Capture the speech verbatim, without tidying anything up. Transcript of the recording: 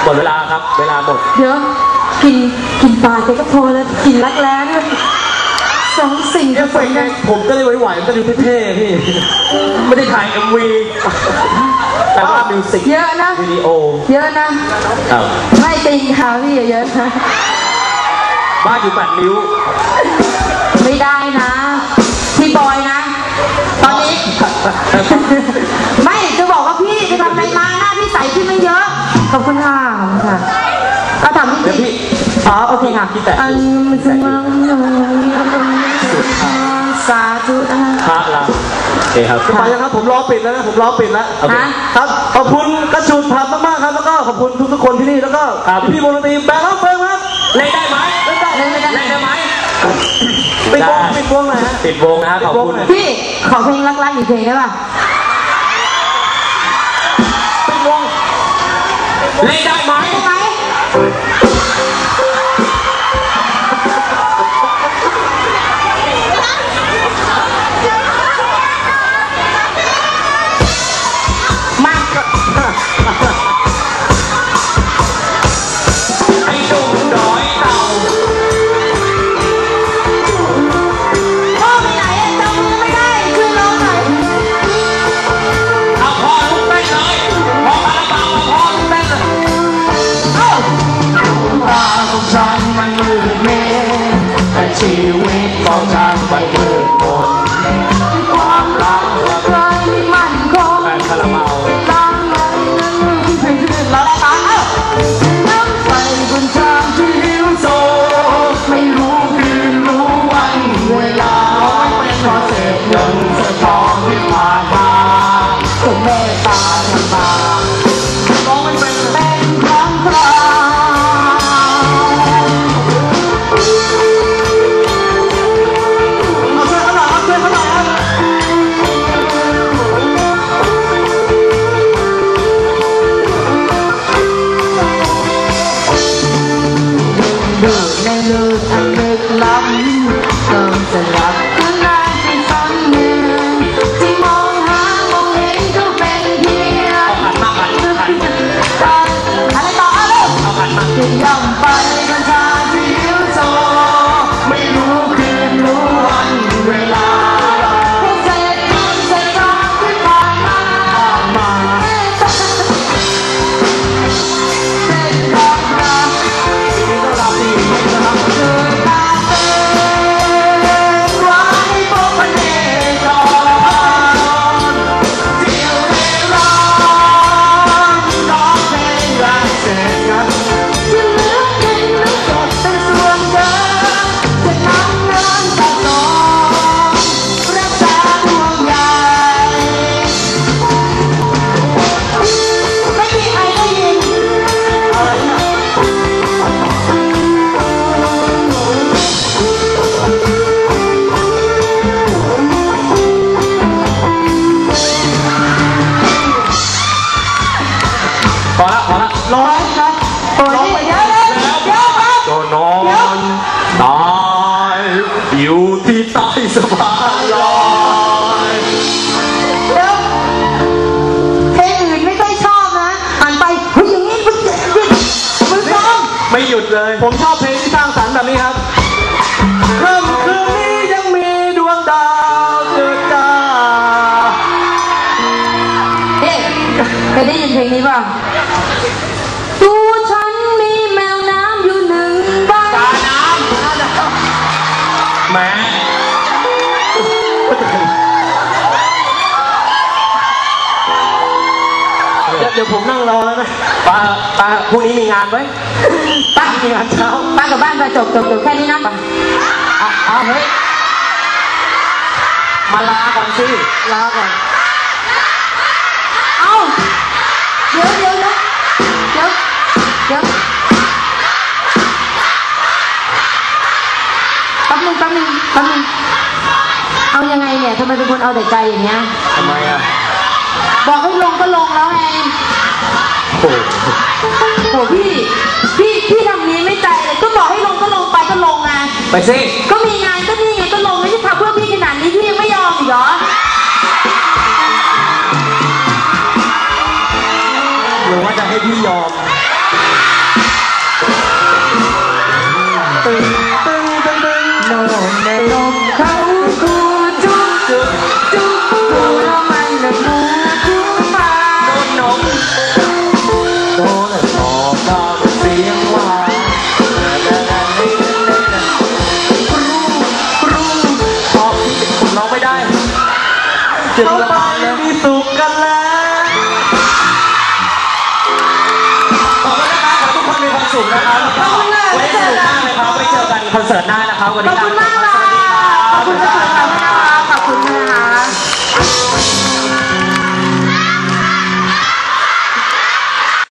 ดเวลาครับเวลาหมดเดี๋ยวกินกินปลาแกก็พอแล้วกินรักแร้ด้วยสองสิ่งเอฟเฟกต์ไงผมก็เลยไหวๆก็ดูเท่ๆพี่ไม่ได้ถ่ายเอ็มวีแต่ว่ามิวสิกเยอะนะวิดีโอเยอะนะไม่ติงค่ะพี่เยอะนะบ้านอยู่แปดนิ้วไม่ได้นะพี่บอยนะตอนนี้ไม่จะบอกว่าพี่ไปทำอะไรมาหน้าพี่ใสขึ้นไม่เยอะขอบคุณค่ะขอบคุณค่ะก็ทำพี่อ๋อโอเคค่ะอันมันจะมังสาธุนะพระละโอเคครับไปแล้วครับผมรอปิดแล้วนะผมรอปิดแล้วโอเคครับขอบคุณกระชุนพับมากๆครับแล้วก็ขอบคุณทุกๆคนที่นี่แล้วก็พี่วงดนตรีแบงค์รับเฟิร์มครับเล่นได้ไหมเล่นได้เล่นได้ไหมปิดวงปิดวงหน่อยฮะปิดวงนะขอบคุณพี่ขอเพลงรักๆอีกเพลงได้ป่ะปิดวงเล่นได้ไหมได้ไหมชีวิตของฉันมันมืดมนความรักใครมันคงแฟนคาราบาวรักนั้นที่เป็นเรื่องรักตาน้ำไฟบนทางที่หิวโซไม่รู้คืนรู้วันเวลาไม่ขอเสพเงินเสพทองที่ผ่านมาจนเมตตาธรรมาก็ไม่เป็นเป็นครั้งคราวย่ำไปบนทางที่หิวโซไม่รู้คืนรู้วันเวลาพวกเศษเงินเศษทองที่ผ่านมาผ่านมาเป็นความรักที่ต้องรับที่ไม่รับเกิดตาเต้นไว้พวกมันเองก่อนเที่ยวเร่ร่อนร้องเพลงรักเสร็จกันพอละพอละร้อยครับร้อยไปเยอะเลยเยอะครับก็นอนตายอยู่ที่ใต้สะพานลอยเดี๋ยวเพลงอื่นไม่ค่อยชอบนะอ่านไปเฮ้ยอย่างนี้มึงมึงซ้อมไม่หยุดเลยผมชอบเพลงที่สร้างสรรค์แบบนี้ครับค่ำคืนนี้ยังมีดวงดาวเกิดจ้าเอ๊ะเคยได้ยินเพลงนี้ป่ะตัวฉันมีแมวน้ำอยู่หนึ่งบ้านตาน้ำแม่เดี๋ยวผมนั่งรอแล้วนะป้าป้าพรุ่งนี้มีงานไหมป้ามีงานเช้าป้ากับบ้านไปจบจบจบแค่นี้นะป้าเอาเอาเฮ้ยมาลาก่อนสิลาก่อนเอาเดี๋ยวเดี๋ยวเดี๋ยวเดี๋ยวเดี๋ยวแป๊บนึงแป๊บนึงแป๊บนึงเอายังไงเนี่ยทำไมเป็นคนเอาแต่ใจอย่างเงี้ยทำไมอ่ะบอกให้ลงก็ลงแล้วไงโอ้โหพี่พี่พี่ทำนี้ไม่ใจเลยก็บอกให้ลงก็ลงไปก็ลงไงไปสิก็มีงานก็นี่ไงก็ลงไม่ใช่ทำเพื่อพี่ขนาดนี้พี่ยังไม่ยอมอีกเหรอหรือว่าจะให้พี่ยอมเขาไปมีสุขกันแล้วขอบคุณนะครับขอทุกคนมีความสุขนะครับแล้วก็ไว้สนุกมากเลยครับไว้เจอกันคอนเสิร์ตหน้านะครับวันนี้ขอบคุณมากค่ะขอบคุณค่ะ